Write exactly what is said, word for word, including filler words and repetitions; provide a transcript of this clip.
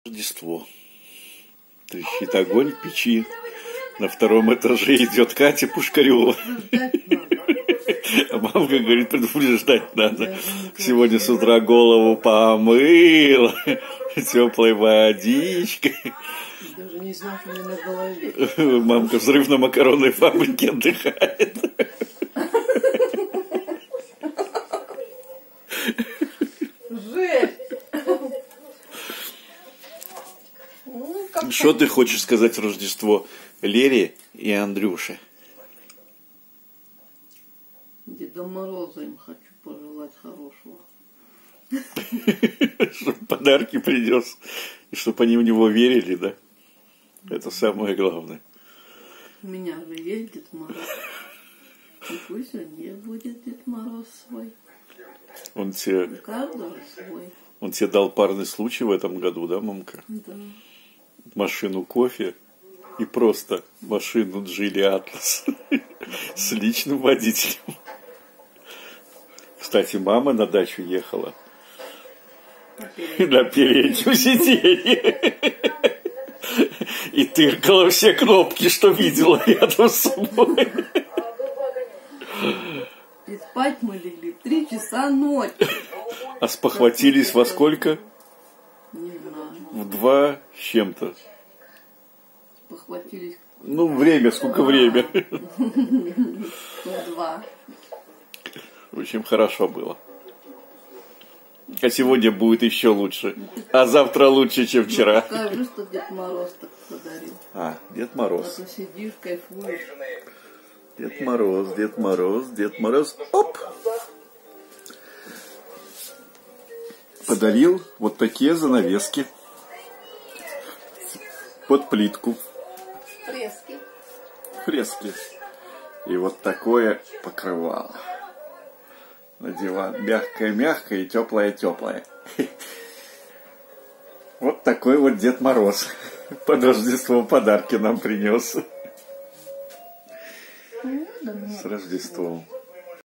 Рождество. Трещит огонь в печи. На втором этаже идет Катя Пушкарева. А мамка говорит, предупреждать надо. Сегодня с утра голову помыла теплой водичкой. Даже не знаю, что у меня на голове. Мамка взрыв на макаронной фабрике отдыхает. Жесть! Что ты хочешь сказать в Рождество Лере и Андрюше? Деда Мороза им хочу пожелать хорошего. Чтобы подарки принес. И чтобы они в него верили, да? Это самое главное. У меня же есть Дед Мороз. И пусть у них будет Дед Мороз свой. Он тебе, У каждого свой. он тебе дал парный случай в этом году, да, мамка? Да. Машину кофе и просто машину Джили Атлас с личным водителем. Кстати, мама на дачу ехала на переднем сиденье и тыркала все кнопки, что видела рядом с собой. И спать мы легли в три часа ночи. А спохватились во сколько? Не знаю. В два с чем-то. Похватились. Ну, время, сколько время. В два. В общем, хорошо было. А сегодня будет еще лучше. А завтра лучше, чем вчера. Покажи, что Дед Мороз так подарил. А, Дед А Мороз. то сидишь, кайфуешь. Дед Мороз, Дед Мороз, Дед Мороз. Оп! Подарил вот такие занавески под плитку. Фрески. Фрески. И вот такое покрывало на диван. Мягкое-мягкое и теплое-теплое. Вот такой вот Дед Мороз под Рождество подарки нам принес. С Рождеством.